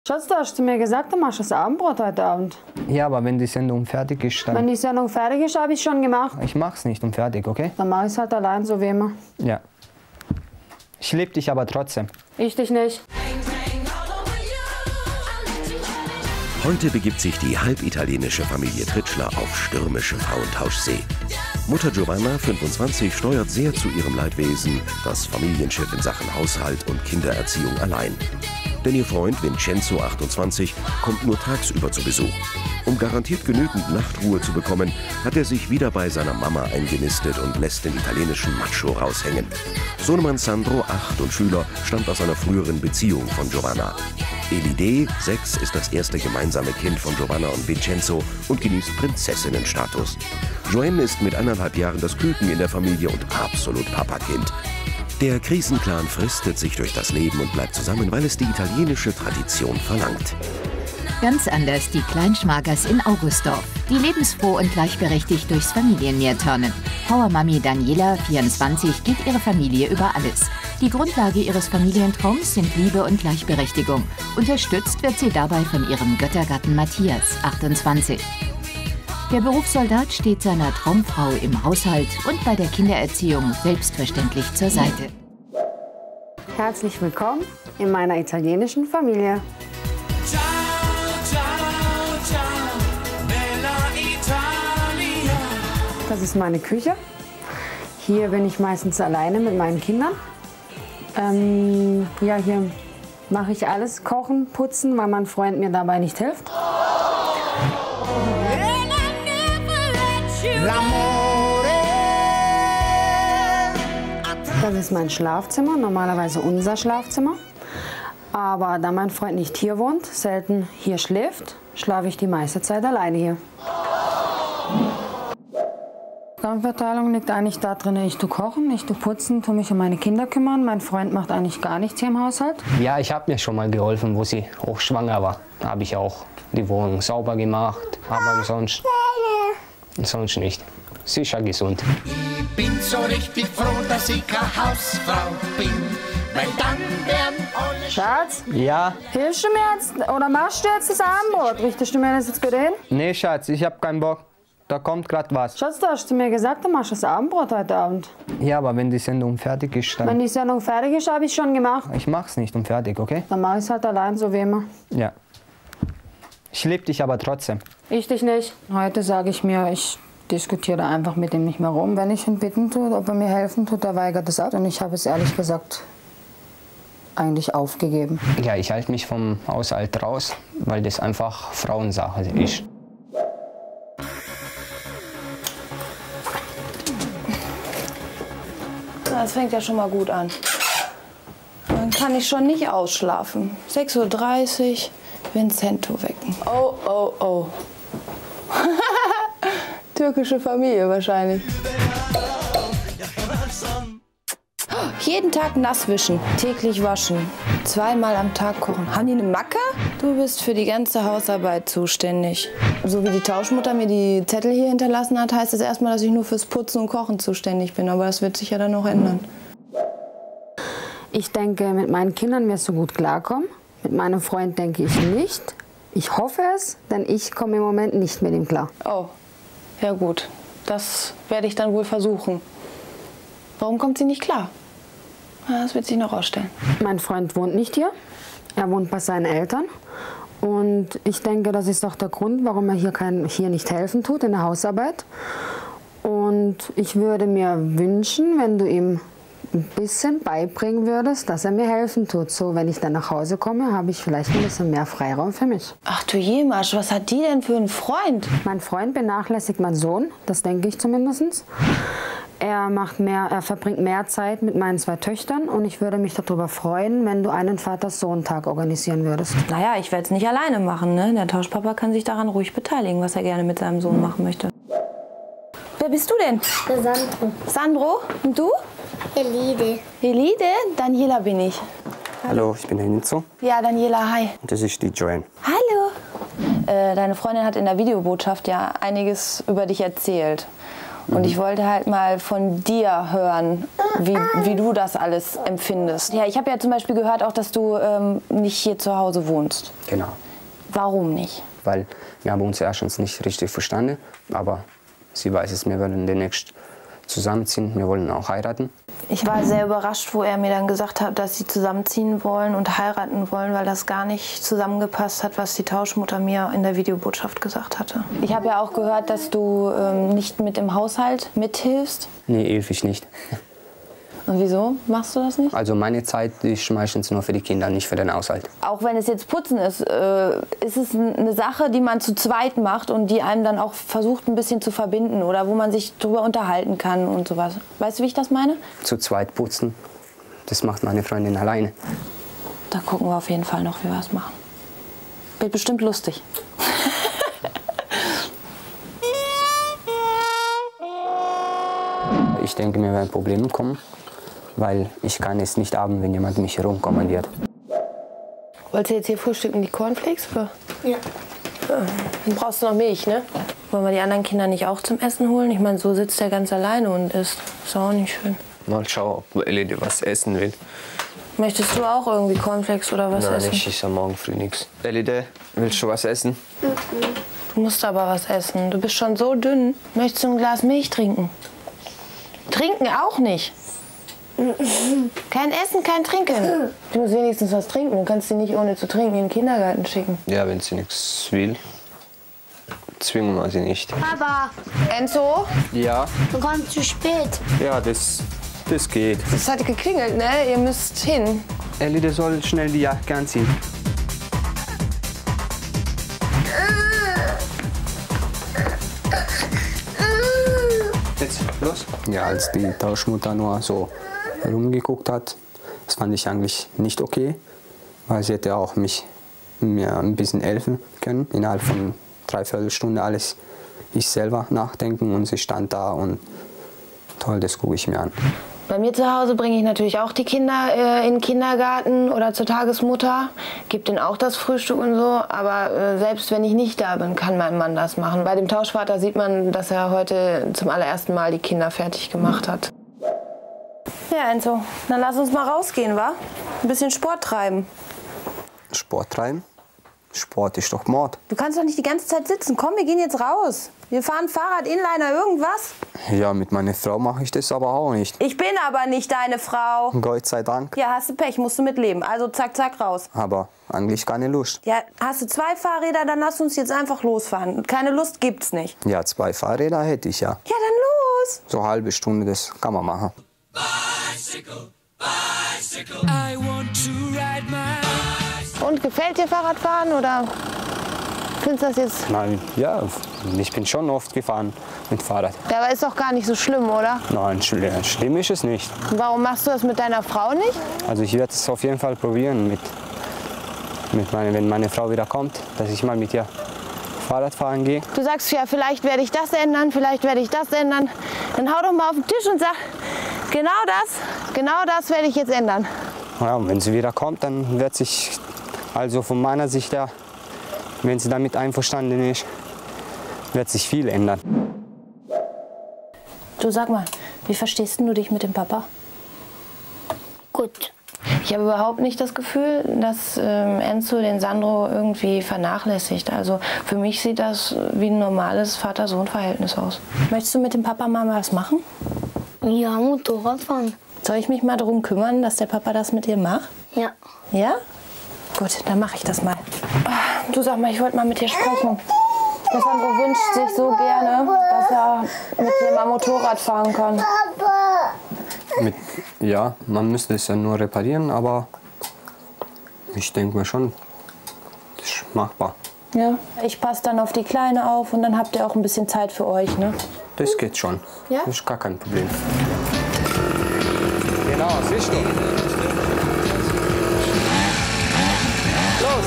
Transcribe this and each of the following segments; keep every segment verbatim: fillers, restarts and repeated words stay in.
Schatz, du hast zu mir gesagt, du machst das Abendbrot heute Abend. Ja, aber wenn die Sendung fertig ist, dann... Wenn die Sendung fertig ist, habe ich schon gemacht. Ich mach's nicht um fertig, okay? Dann mache ich es halt allein, so wie immer. Ja. Ich liebe dich aber trotzdem. Ich dich nicht. Heute begibt sich die halbitalienische Familie Tritschler auf stürmische Frauentauschsee. Mutter Giovanna, fünfundzwanzig, steuert sehr zu ihrem Leidwesen das Familienschiff in Sachen Haushalt und Kindererziehung allein. Denn ihr Freund Vincenzo, achtundzwanzig, kommt nur tagsüber zu Besuch. Um garantiert genügend Nachtruhe zu bekommen, hat er sich wieder bei seiner Mama eingenistet und lässt den italienischen Macho raushängen. Sohnemann Sandro, acht und Schüler, stammt aus einer früheren Beziehung von Giovanna. Elide, sechs, ist das erste gemeinsame Kind von Giovanna und Vincenzo und genießt Prinzessinnenstatus. Joanne ist mit eineinhalb Jahren das Küken in der Familie und absolut Papakind. Der Krisenclan fristet sich durch das Leben und bleibt zusammen, weil es die italienische Tradition verlangt. Ganz anders die Kleinschmagers in Augustdorf, die lebensfroh und gleichberechtigt durchs Familienmeer turnen. Powermami Daniela, vierundzwanzig, geht ihre Familie über alles. Die Grundlage ihres Familientraums sind Liebe und Gleichberechtigung. Unterstützt wird sie dabei von ihrem Göttergatten Matthias, achtundzwanzig. Der Berufssoldat steht seiner Traumfrau im Haushalt und bei der Kindererziehung selbstverständlich zur Seite. Herzlich willkommen in meiner italienischen Familie. Ciao, ciao, ciao, bella Italia. Das ist meine Küche. Hier bin ich meistens alleine mit meinen Kindern. Ähm, ja, hier mache ich alles, kochen, putzen, weil mein Freund mir dabei nicht hilft. Das ist mein Schlafzimmer, normalerweise unser Schlafzimmer. Aber da mein Freund nicht hier wohnt, selten hier schläft, schlafe ich die meiste Zeit alleine hier. Die Aufgabenverteilung liegt eigentlich da drin, ich tue kochen, ich tue putzen, tue mich um meine Kinder kümmern. Mein Freund macht eigentlich gar nichts hier im Haushalt. Ja, ich habe mir schon mal geholfen, wo sie hochschwanger war. Da habe ich auch die Wohnung sauber gemacht, aber sonst, sonst nicht. Sie ist ja gesund. Ich bin so richtig froh, dass ich keine Hausfrau bin, weil dann werden alle... Schatz, Ja? hilfst du mir jetzt oder machst du jetzt das Abendbrot? Richtest du mir das jetzt gut hin? Nee, Schatz, ich habe keinen Bock. Da kommt gerade was. Schatz, du hast zu mir gesagt, du machst das Abendbrot heute Abend. Ja, aber wenn die Sendung fertig ist, dann... Wenn die Sendung fertig ist, habe ich schon gemacht. Ich mach's nicht um fertig, okay? Dann mache ich es halt allein, so wie immer. Ja. Ich liebe dich aber trotzdem. Ich dich nicht. Heute sage ich mir, ich diskutiere einfach mit ihm nicht mehr rum. Wenn ich ihn bitten tue, ob er mir helfen tut, er weigert es ab. Und ich habe es ehrlich gesagt eigentlich aufgegeben. Ja, ich halte mich vom Haushalt raus, weil das einfach Frauensache ist. Das fängt ja schon mal gut an. Dann kann ich schon nicht ausschlafen. sechs Uhr dreißig, Vincenzo wecken. Oh, oh, oh. Türkische Familie wahrscheinlich. Jeden Tag nass wischen, täglich waschen, zweimal am Tag kochen. Haben die eine Macke? Du bist für die ganze Hausarbeit zuständig. So wie die Tauschmutter mir die Zettel hier hinterlassen hat, heißt das erstmal, dass ich nur fürs Putzen und Kochen zuständig bin. Aber das wird sich ja dann noch ändern. Ich denke, mit meinen Kindern wirst du gut klarkommen. Mit meinem Freund denke ich nicht. Ich hoffe es, denn ich komme im Moment nicht mit ihm klar. Oh, ja gut. Das werde ich dann wohl versuchen. Warum kommt sie nicht klar? Das wird sich noch ausstellen. Mein Freund wohnt nicht hier. Er wohnt bei seinen Eltern. Und ich denke, das ist auch der Grund, warum er hier, kein, hier nicht helfen tut in der Hausarbeit. Und ich würde mir wünschen, wenn du ihm ein bisschen beibringen würdest, dass er mir helfen tut. So, wenn ich dann nach Hause komme, habe ich vielleicht ein bisschen mehr Freiraum für mich. Ach du Jemasch, was hat die denn für einen Freund? Mein Freund vernachlässigt meinen Sohn, das denke ich zumindest. Er, macht mehr, er verbringt mehr Zeit mit meinen zwei Töchtern und ich würde mich darüber freuen, wenn du einen Vater-Sohn-Tag organisieren würdest. Naja, ich werde es nicht alleine machen, ne? Der Tauschpapa kann sich daran ruhig beteiligen, was er gerne mit seinem Sohn machen möchte. Wer bist du denn? Der Sandro. Sandro? Und du? Elide. Elide? Daniela bin ich. Hallo, ich bin der Enzo. Ja, Daniela, hi. Und das ist die Joanne. Hallo. Äh, deine Freundin hat in der Videobotschaft ja einiges über dich erzählt. Mhm. Und ich wollte halt mal von dir hören, wie, wie du das alles empfindest. Ja, ich habe ja zum Beispiel gehört auch, dass du ähm, nicht hier zu Hause wohnst. Genau. Warum nicht? Weil wir haben uns erstens nicht richtig verstanden, aber sie weiß es, wir werden demnächst zusammenziehen, wir wollen auch heiraten. Ich war sehr überrascht, wo er mir dann gesagt hat, dass sie zusammenziehen wollen und heiraten wollen, weil das gar nicht zusammengepasst hat, was die Tauschmutter mir in der Videobotschaft gesagt hatte. Ich habe ja auch gehört, dass du ähm, nicht mit im Haushalt mithilfst. Nee, ewig nicht. Und wieso machst du das nicht? Also meine Zeit ist meistens nur für die Kinder, nicht für den Haushalt. Auch wenn es jetzt Putzen ist, äh, ist es eine Sache, die man zu zweit macht und die einem dann auch versucht, ein bisschen zu verbinden oder wo man sich drüber unterhalten kann und sowas. Weißt du, wie ich das meine? Zu zweit putzen, das macht meine Freundin alleine. Da gucken wir auf jeden Fall noch, wie wir es machen. Wird bestimmt lustig. Ich denke, mir werden Probleme kommen, weil ich kann es nicht haben, wenn jemand mich herumkommandiert. Wollt ihr jetzt hier frühstücken, die Cornflakes? Oder? Ja. Dann brauchst du noch Milch, ne? Wollen wir die anderen Kinder nicht auch zum Essen holen? Ich meine, so sitzt er ganz alleine und isst. Ist auch nicht schön. Mal schauen, ob Elide was essen will. Möchtest du auch irgendwie Cornflakes oder was Nein, essen? ich esse morgen früh nichts. Elide, willst du was essen? Du musst aber was essen. Du bist schon so dünn. Möchtest du ein Glas Milch trinken? Trinken auch nicht. Kein Essen, kein Trinken. Du musst wenigstens was trinken. Du kannst sie nicht ohne zu trinken in den Kindergarten schicken. Ja, wenn sie nichts will, zwingen wir sie nicht. Papa, Enzo, Ja, du kommst zu spät. ja, das, das geht. es hat geklingelt, ne? Ihr müsst hin. Elide soll schnell die Jacke anziehen. Jetzt, los. Ja, als die Tauschmutter nur so herumgeguckt hat, das fand ich eigentlich nicht okay, weil sie hätte auch mich mir ein bisschen helfen können. Innerhalb von dreiviertel Stunde alles ich selber nachdenken und sie stand da und toll, das gucke ich mir an. Bei mir zu Hause bringe ich natürlich auch die Kinder äh, in den Kindergarten oder zur Tagesmutter, gebe denen auch das Frühstück und so. Aber äh, selbst wenn ich nicht da bin, kann mein Mann das machen. Bei dem Tauschvater sieht man, dass er heute zum allerersten Mal die Kinder fertig gemacht hat. Ja, Enzo, dann lass uns mal rausgehen, wa? Ein bisschen Sport treiben. Sport treiben? Sport ist doch Mord. Du kannst doch nicht die ganze Zeit sitzen. Komm, wir gehen jetzt raus. Wir fahren Fahrrad, Inliner, irgendwas. Ja, mit meiner Frau mache ich das aber auch nicht. Ich bin aber nicht deine Frau. Gott sei Dank. Ja, hast du Pech, musst du mitleben. Also zack, zack, raus. Aber eigentlich keine Lust. Ja, hast du zwei Fahrräder, dann lass uns jetzt einfach losfahren. Keine Lust gibt's nicht. Ja, zwei Fahrräder hätte ich ja. Ja, dann los. So eine halbe Stunde, das kann man machen. Bicycle, bicycle. I want to ride my Und gefällt dir Fahrradfahren oder findest du das jetzt? Nein, ja, ich bin schon oft gefahren mit Fahrrad. Ja, aber ist doch gar nicht so schlimm, oder? Nein, schlimm, schlimm ist es nicht. Warum machst du das mit deiner Frau nicht? Also ich werde es auf jeden Fall probieren, mit, mit meine, wenn meine Frau wieder kommt, dass ich mal mit ihr Fahrrad fahren gehe. Du sagst ja, vielleicht werde ich das ändern, vielleicht werde ich das ändern. Dann hau doch mal auf den Tisch und sag, genau das, genau das werde ich jetzt ändern. Ja, und wenn sie wieder kommt, dann wird sich, also von meiner Sicht her, wenn sie damit einverstanden ist, wird sich viel ändern. Du sag mal, wie verstehst du dich mit dem Papa? Gut. Ich habe überhaupt nicht das Gefühl, dass ähm, Enzo den Sandro irgendwie vernachlässigt. Also für mich sieht das wie ein normales Vater-Sohn-Verhältnis aus. Möchtest du mit dem Papa mal was machen? Ja, Motorradfahren. Soll ich mich mal darum kümmern, dass der Papa das mit dir macht? Ja. Ja? Gut, dann mache ich das mal. Du sag mal, ich wollte mal mit dir sprechen. Der Sandro wünscht sich so gerne, dass er mit dir mal Motorrad fahren kann. Mit, ja, man müsste es ja nur reparieren, aber ich denke mir schon, das ist machbar. Ja, ich passe dann auf die Kleine auf und dann habt ihr auch ein bisschen Zeit für euch, ne? Das geht schon. Ja? Das ist gar kein Problem. Genau, siehst du. Los!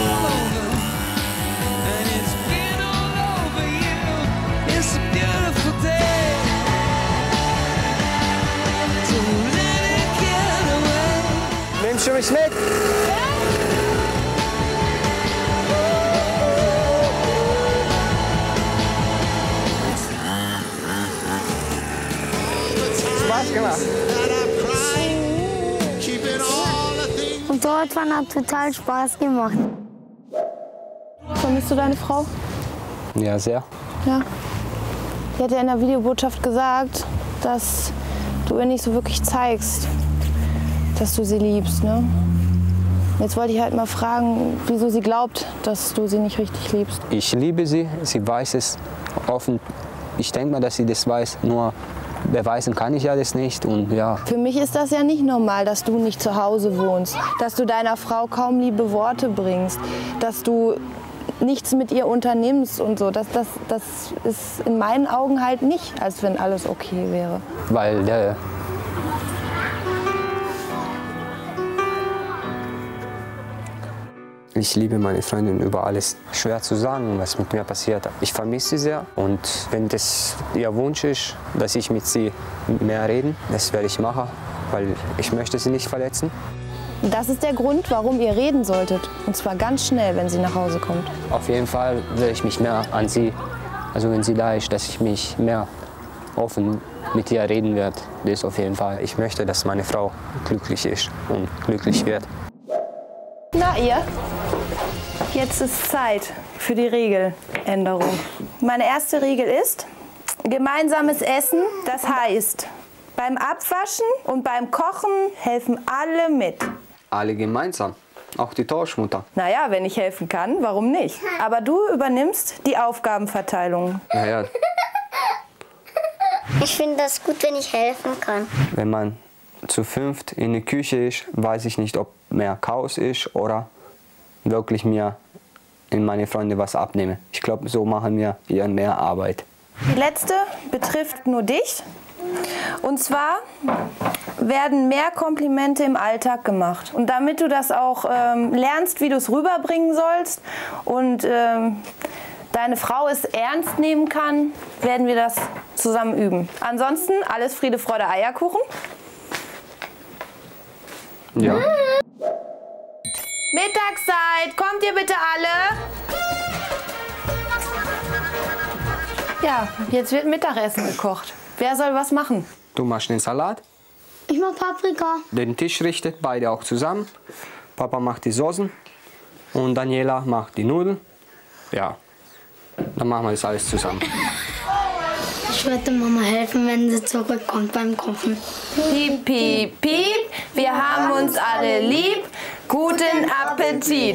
Nimmst du mich mit? Motorradfahren hat total Spaß gemacht. Vermisst du deine Frau? Ja, sehr. Ja. Sie hat ja in der Videobotschaft gesagt, dass du ihr nicht so wirklich zeigst, dass du sie liebst, ne? Jetzt wollte ich halt mal fragen, wieso sie glaubt, dass du sie nicht richtig liebst. Ich liebe sie, sie weiß es offen. Ich denke mal, dass sie das weiß, nur beweisen kann ich ja das nicht. Und ja. Für mich ist das ja nicht normal, dass du nicht zu Hause wohnst, dass du deiner Frau kaum liebe Worte bringst, dass du nichts mit ihr unternimmst und so. Das, das, das ist in meinen Augen halt nicht, als wenn alles okay wäre. Weil der Ich liebe meine Freundin über alles. Schwer zu sagen, was mit mir passiert. Ich vermisse sie sehr und wenn das ihr Wunsch ist, dass ich mit sie mehr reden, das werde ich machen, weil ich möchte sie nicht verletzen. Das ist der Grund, warum ihr reden solltet. Und zwar ganz schnell, wenn sie nach Hause kommt. Auf jeden Fall will ich mich mehr an sie, also wenn sie da ist, dass ich mich mehr offen mit ihr reden werde. Das auf jeden Fall. Ich möchte, dass meine Frau glücklich ist und glücklich wird. Na ihr? Jetzt ist Zeit für die Regeländerung. Meine erste Regel ist gemeinsames Essen. Das heißt, beim Abwaschen und beim Kochen helfen alle mit. Alle gemeinsam, auch die Tauschmutter. Naja, wenn ich helfen kann, warum nicht? Aber du übernimmst die Aufgabenverteilung. Naja, Ich finde das gut, wenn ich helfen kann. wenn man zu fünft in der Küche ist, weiß ich nicht, ob mehr Chaos ist oder wirklich mir in meine Freunde was abnehme. Ich glaube, so machen wir eher mehr Arbeit. Die letzte betrifft nur dich. Und zwar werden mehr Komplimente im Alltag gemacht. Und damit du das auch ähm, lernst, wie du es rüberbringen sollst und ähm, deine Frau es ernst nehmen kann, werden wir das zusammen üben. Ansonsten alles Friede, Freude, Eierkuchen. Ja. Mittagszeit, kommt ihr bitte alle? Ja, jetzt wird Mittagessen gekocht. Wer soll was machen? Du machst den Salat, Ich mach Paprika. den Tisch richtet, beide auch zusammen. Papa macht die Soßen und Daniela macht die Nudeln. Ja, dann machen wir das alles zusammen. Ich werde Mama helfen, wenn sie zurückkommt beim Kochen. Piep, piep, piep, wir haben uns alle lieb. Guten Appetit!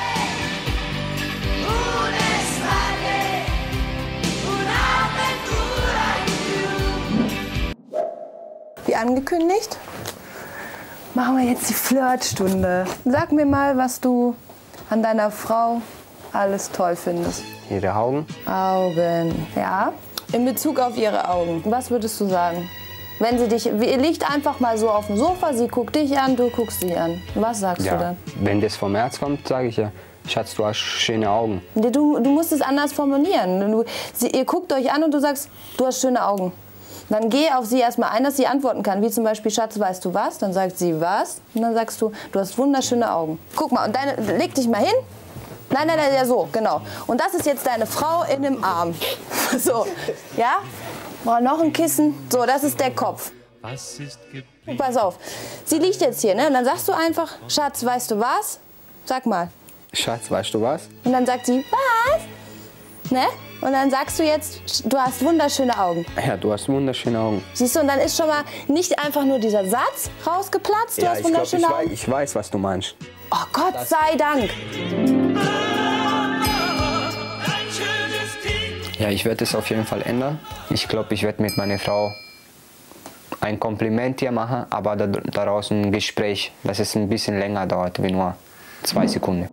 Wie angekündigt, machen wir jetzt die Flirtstunde. Sag mir mal, was du an deiner Frau alles toll findest. Ihre Augen. Augen, ja. In Bezug auf ihre Augen, was würdest du sagen? Wenn sie dich, ihr liegt einfach mal so auf dem Sofa, sie guckt dich an, du guckst sie an. Was sagst Ja, du dann? wenn das vom Herz kommt, sage ich ja, Schatz, du hast schöne Augen. Du, du musst es anders formulieren. Du, sie, ihr guckt euch an und du sagst, du hast schöne Augen. Dann geh auf sie erstmal ein, dass sie antworten kann. Wie zum Beispiel, Schatz, weißt du was? Dann sagt sie, was? Und dann sagst du, du hast wunderschöne Augen. Guck mal, und deine, leg dich mal hin. Nein, nein, nein, ja so, genau. Und das ist jetzt deine Frau in dem Arm. So, ja? Braucht noch ein Kissen. So, das ist der Kopf. Was ist Pass auf, sie liegt jetzt hier, ne? Und dann sagst du einfach, Schatz, weißt du was? Sag mal. Schatz, weißt du was? Und dann sagt sie, was? Ne? Und dann sagst du jetzt, du hast wunderschöne Augen. Ja, du hast wunderschöne Augen. Siehst du, und dann ist schon mal nicht einfach nur dieser Satz rausgeplatzt, du Ja, hast ich, glaub, wunderschöne ich, Augen. weiß, ich weiß, was du meinst. Oh Gott sei Dank. Ja, ich werde es auf jeden Fall ändern. Ich glaube, ich werde mit meiner Frau ein Kompliment hier machen, aber da, daraus ein Gespräch, dass es ein bisschen länger dauert, wie nur zwei Sekunden.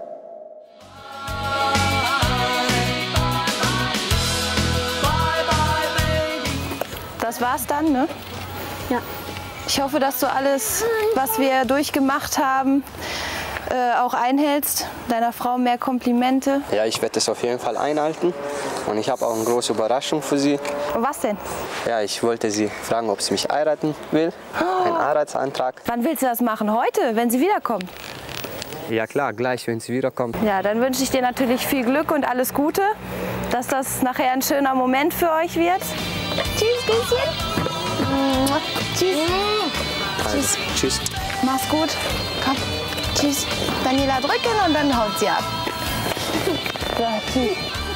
Das war's dann, ne? Ja. Ich hoffe, dass du alles, was wir durchgemacht haben, äh, auch einhältst. Deiner Frau mehr Komplimente. Ja, ich werde es auf jeden Fall einhalten und ich habe auch eine große Überraschung für sie. Was denn? Ja, ich wollte sie fragen, ob sie mich heiraten will. Ein Heiratsantrag. Wann willst du das machen? Heute, wenn sie wiederkommt? Ja klar, gleich, wenn sie wiederkommt. Ja, dann wünsche ich dir natürlich viel Glück und alles Gute, dass das nachher ein schöner Moment für euch wird. Tschüss, Küsschen. Tschüss. Also, tschüss. Mach's gut. Komm. Tschüss. Daniela drücken und dann haut sie ab. So, tschüss.